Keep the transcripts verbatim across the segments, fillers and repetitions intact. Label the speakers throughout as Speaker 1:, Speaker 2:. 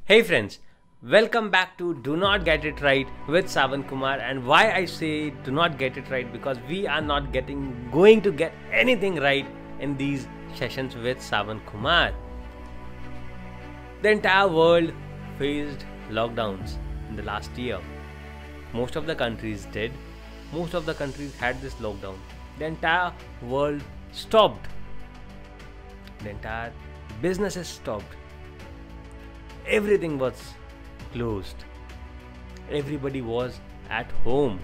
Speaker 1: Hey friends, welcome back to Do Not Get It Right with Savan Kumar. And why I say do not get it right, because we are not getting going to get anything right in these sessions with Savan Kumar. The entire world faced lockdowns in the last year. Most of the countries did. Most of the countries had this lockdown. The entire world stopped. The entire businesses stopped. Everything was closed. Everybody was at home.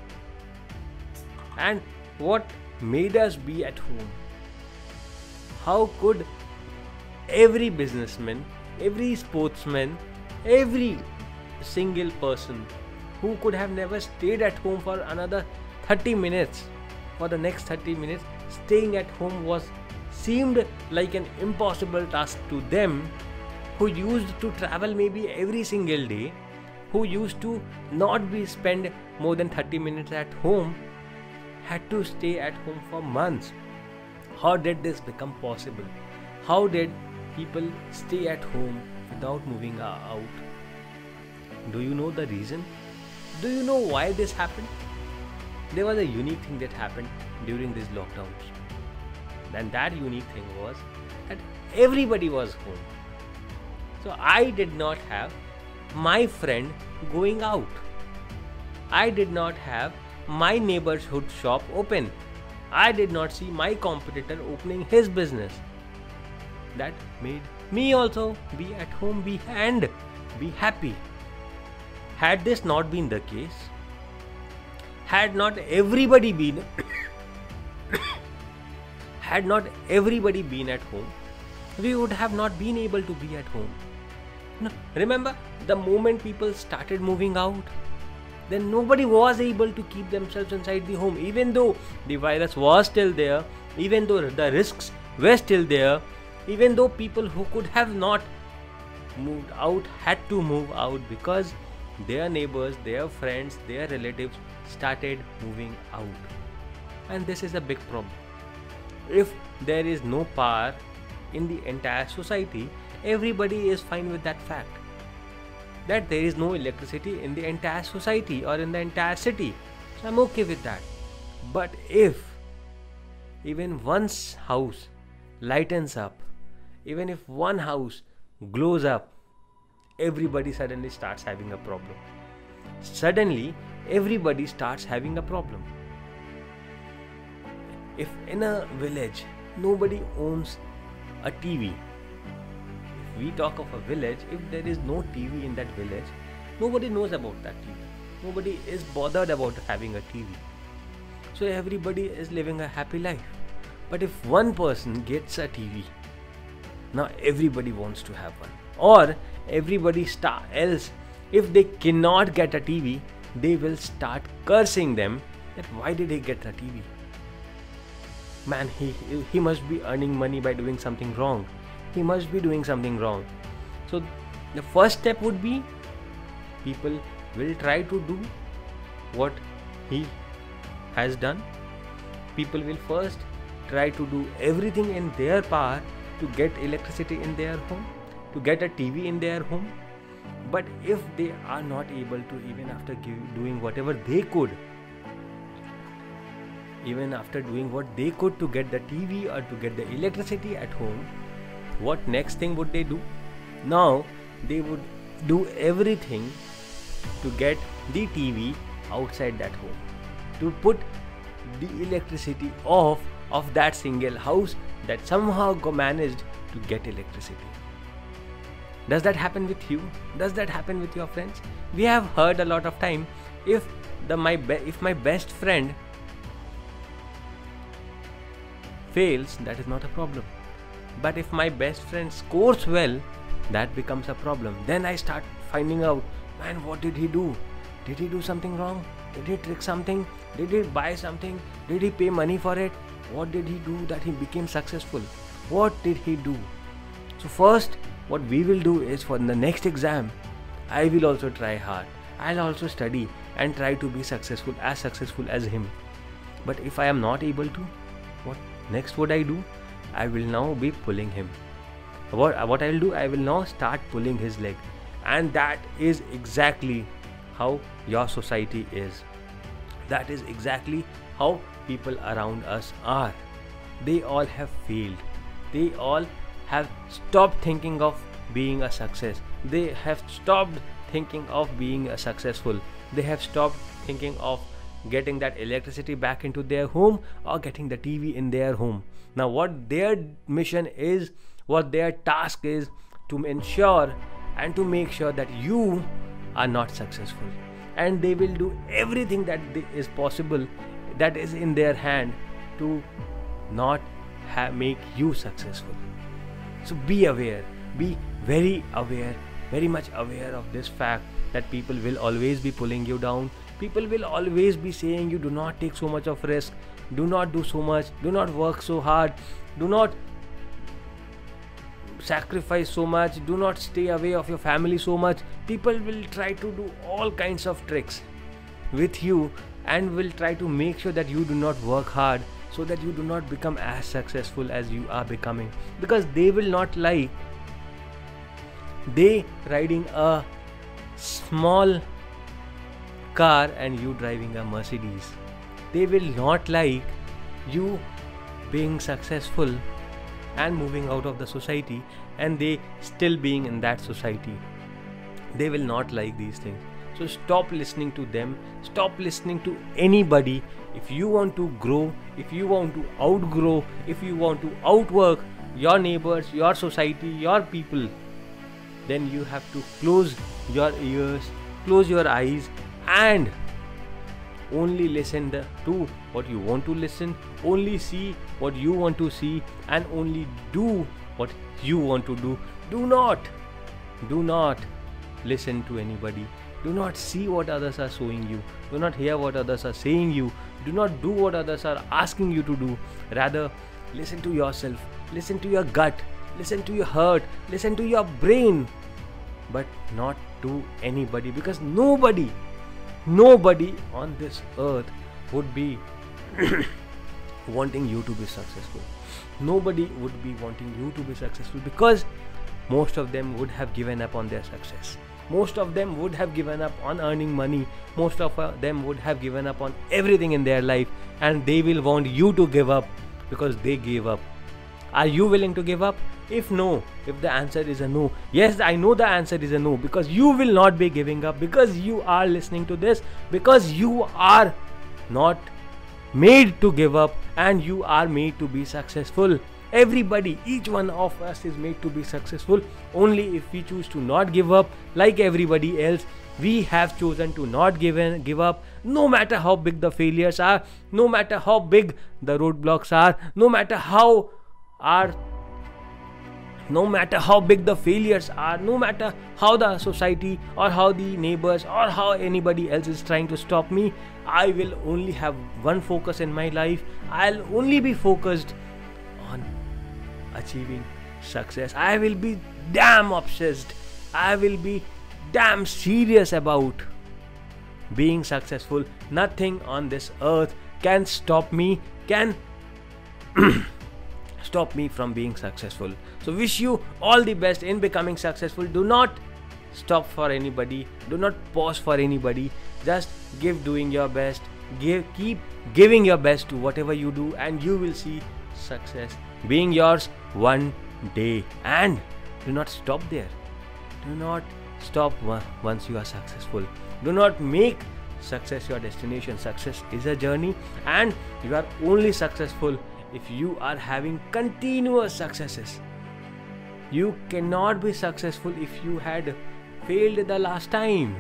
Speaker 1: And what made us be at home? How could every businessman, every sportsman, every single person who could have never stayed at home for another thirty minutes, for the next thirty minutes, staying at home was seemed like an impossible task to them, who used to travel maybe every single day, who used to not be spend more than thirty minutes at home, had to stay at home for months. How did this become possible? How did people stay at home without moving out? Do you know the reason? Do you know why this happened? There was a unique thing that happened during these lockdowns. And that unique thing was that everybody was home. So I did not have my friend going out. I did not have my neighborhood shop open. I did not see my competitor opening his business. That made me also be at home be and be happy. Had this not been the case, had not everybody been had not everybody been at home, we would have not been able to be at home. No, remember, the moment people started moving out, then nobody was able to keep themselves inside the home. Even though the virus was still there, even though the risks were still there, even though people who could have not moved out had to move out because their neighbors, their friends, their relatives started moving out. And this is a big problem. If there is no power in the entire society, everybody is fine with that fact that there is no electricity in the entire society or in the entire city. So I'm okay with that. But if even one house lightens up, even if one house glows up, everybody suddenly starts having a problem. Suddenly, everybody starts having a problem. If in a village, nobody owns a T V, if we talk of a village, if there is no T V in that village, nobody knows about that T V. Nobody is bothered about having a T V. So everybody is living a happy life. But if one person gets a T V, now everybody wants to have one. Or everybody star else, if they cannot get a T V, they will start cursing them that why did he get a T V? Man, he, he must be earning money by doing something wrong. He must be doing something wrong. So the first step would be, people will try to do what he has done. People will first try to do everything in their power to get electricity in their home, to get a T V in their home. But if they are not able to, even after give, doing whatever they could, even after doing what they could to get the T V or to get the electricity at home, what next thing would they do? Now they would do everything to get the T V outside that home, to put the electricity off of that single house that somehow managed to get electricity. Does that happen with you? Does that happen with your friends? We have heard a lot of time, if the my be- if my best friend fails, that is not a problem. But if my best friend scores well, that becomes a problem. Then I start finding out, man, what did he do? Did he do something wrong? Did he trick something? Did he buy something? Did he pay money for it? What did he do that he became successful? What did he do? So first, what we will do is, for the next exam, I will also try hard. I'll also study and try to be successful, as successful as him. But if I am not able to, what next would I do? I will now be pulling him. What, what I will do, I will now start pulling his leg. And that is exactly how your society is. That is exactly how people around us are. They all have failed. They all have stopped thinking of being a success. They have stopped thinking of being a successful. They have stopped thinking of getting that electricity back into their home or getting the T V in their home. Now what their mission is, what their task is, to ensure and to make sure that you are not successful. And they will do everything that is possible, that is in their hand, to not ha- make you successful. So be aware, be very aware, very much aware of this fact that people will always be pulling you down. People will always be saying you do not take so much of risk, do not do so much, do not work so hard, do not sacrifice so much, do not stay away of your family so much. People will try to do all kinds of tricks with you and will try to make sure that you do not work hard, so that you do not become as successful as you are becoming, because they will not like they riding a small car and you driving a Mercedes. They will not like you being successful and moving out of the society and they still being in that society. They will not like these things. So stop listening to them, stop listening to anybody. If you want to grow, if you want to outgrow, if you want to outwork your neighbors, your society, your people, then you have to close your ears, close your eyes, and only listen the, to what you want to listen, only see what you want to see, and only do what you want to do. Do not, do not listen to anybody. Do not see what others are showing you. Do not hear what others are saying you. Do not do what others are asking you to do. Rather, listen to yourself. Listen to your gut. Listen to your heart. Listen to your brain. But not to anybody, because nobody, nobody on this earth would be wanting you to be successful. Nobody would be wanting you to be successful, because most of them would have given up on their success. Most of them would have given up on earning money. Most of them would have given up on everything in their life, and they will want you to give up because they gave up. Are you willing to give up? If no, if the answer is a no, yes, I know the answer is a no, because you will not be giving up, because you are listening to this, because you are not made to give up and you are made to be successful. Everybody, each one of us is made to be successful. Only if we choose to not give up like everybody else. We have chosen to not give in, give up, no matter how big the failures are, no matter how big the roadblocks are, no matter how our no matter how big the failures are, no matter how the society or how the neighbors or how anybody else is trying to stop me. I will only have one focus in my life. I'll only be focused on achieving success. I will be damn obsessed. I will be damn serious about being successful. Nothing on this earth can stop me, can stop me from being successful. So wish you all the best in becoming successful. Do not stop for anybody. Do not pause for anybody. Just give doing your best. Give, keep giving your best to whatever you do, and you will see success being yours one day. And do not stop there. Do not stop once you are successful. Do not make success your destination. Success is a journey, and you are only successful if you are having continuous successes. You cannot be successful if you had failed the last time.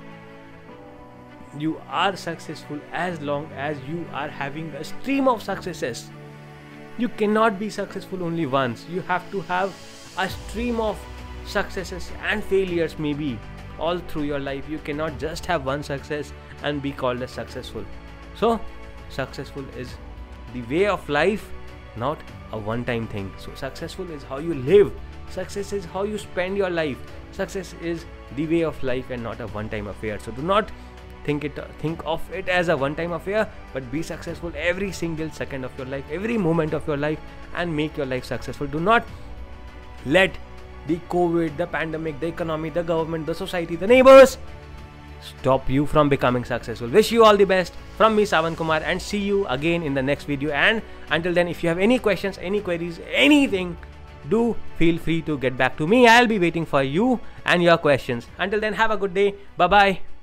Speaker 1: You are successful as long as you are having a stream of successes. You cannot be successful only once. You have to have a stream of successes and failures, maybe all through your life. You cannot just have one success and be called as successful. So successful is the way of life, not a one-time thing. So successful is how you live. Success is how you spend your life. Success is the way of life and not a one-time affair. So do not think it think of it as a one-time affair, but be successful every single second of your life, every moment of your life, and make your life successful. Do not let the COVID, the pandemic, the economy, the government, the society, the neighbors stop you from becoming successful. Wish you all the best from me, Savan Kumar, and see you again in the next video. And until then, if you have any questions, any queries, anything, do feel free to get back to me. I'll be waiting for you and your questions. Until then, have a good day. Bye bye.